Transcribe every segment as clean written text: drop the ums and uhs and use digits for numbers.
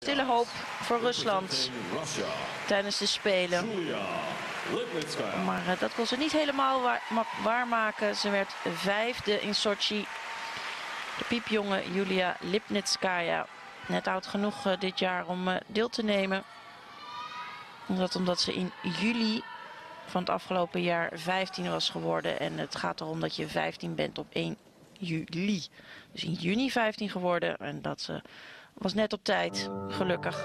Stille hoop voor Rusland tijdens de Spelen. Maar dat kon ze niet helemaal waarmaken. Ze werd 5e in Sochi. De piepjonge Julia Lipnitskaya. Net oud genoeg dit jaar om deel te nemen. Omdat ze in juli van het afgelopen jaar 15 was geworden. En het gaat erom dat je 15 bent op 1 juli. Dus in juni 15 geworden. En dat was net op tijd, gelukkig.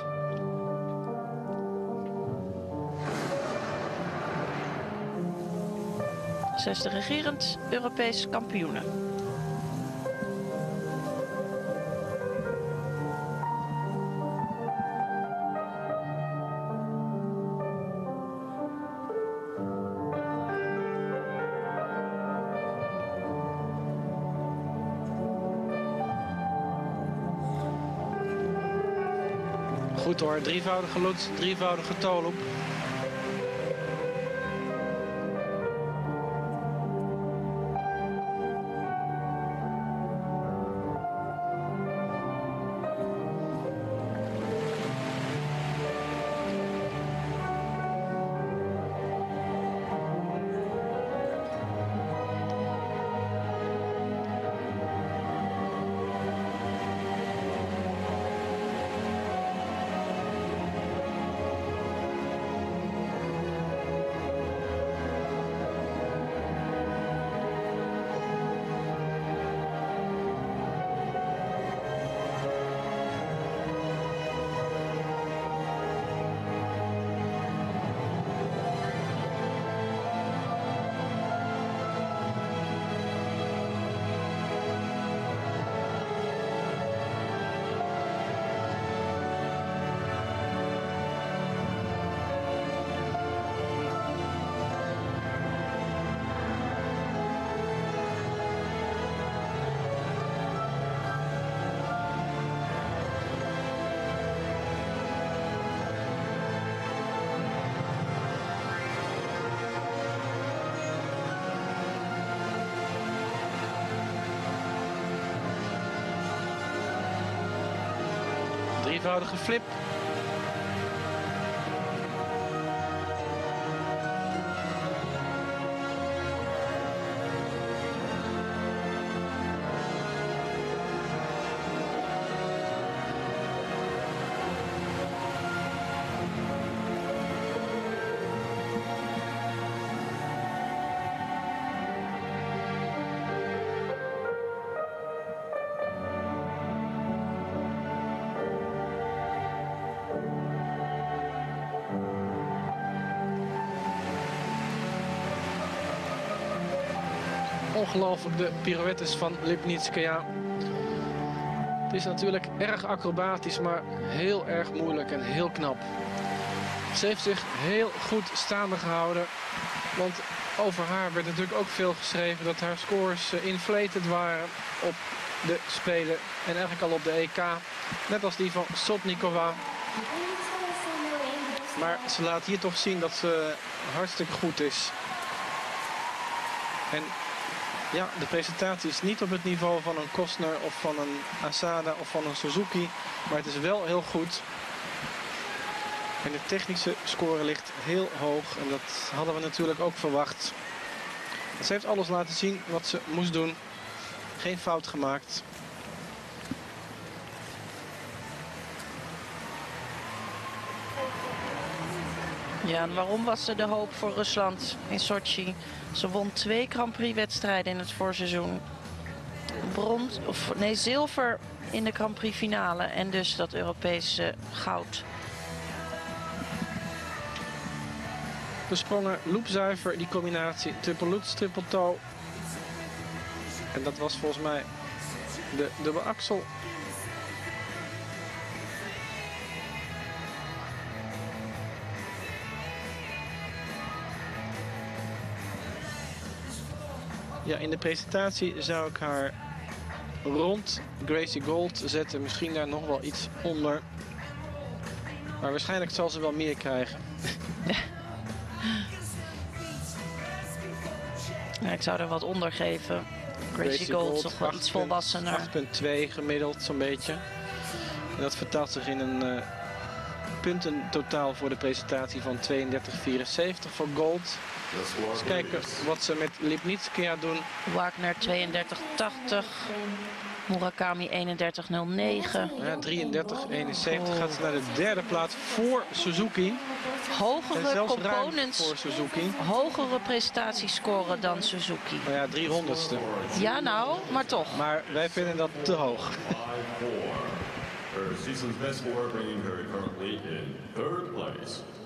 Zesde regerend Europees kampioene. Goed hoor, drievoudige Lutz, drievoudige Tolup. Drievoudige flip. Ongelooflijk de pirouettes van Lipnitskaya. Het is natuurlijk erg acrobatisch, maar heel erg moeilijk en heel knap. Ze heeft zich heel goed staande gehouden. Want over haar werd natuurlijk ook veel geschreven dat haar scores inflated waren op de Spelen. En eigenlijk al op de EK. Net als die van Sotnikova. Maar ze laat hier toch zien dat ze hartstikke goed is. En ja, de presentatie is niet op het niveau van een Costner of van een Asada of van een Suzuki. Maar het is wel heel goed. En de technische score ligt heel hoog. En dat hadden we natuurlijk ook verwacht. Ze heeft alles laten zien wat ze moest doen. Geen fout gemaakt. Ja, en waarom was ze de hoop voor Rusland in Sochi? Ze won 2 Grand Prix wedstrijden in het voorseizoen. Zilver in de Grand Prix finale en dus dat Europese goud. De sprongen loopzuiver, die combinatie triple Lutz, triple toe. En dat was volgens mij de dubbel axel. Ja, in de presentatie zou ik haar rond Gracie Gold zetten. Misschien daar nog wel iets onder. Maar waarschijnlijk zal ze wel meer krijgen. Ja, ik zou er wat onder geven. Gracie Gold toch wel iets volwassener. 8,2 gemiddeld zo'n beetje. En dat vertaalt zich in een puntentotaal voor de presentatie van 32,74 voor gold. Eens kijken wat ze met Lipnitskaya doen. Wagner 32,80. Murakami 31,09. Ja, 33,71 gaat ze naar de derde plaats voor Suzuki. Hogere components, voor Suzuki. hogere prestatiescoren dan Suzuki. Nou ja, 300ste. Ja nou, maar toch. Maar wij vinden dat te hoog. Her season's best score bringing her currently in third place.